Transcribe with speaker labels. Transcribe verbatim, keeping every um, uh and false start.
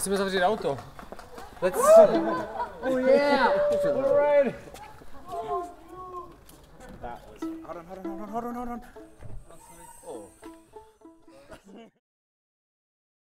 Speaker 1: musíme zavřít auto. Let's...
Speaker 2: Oh yeah!
Speaker 1: All right. That was... Hold on, hold on, hold on, hold on, hold on. Oh.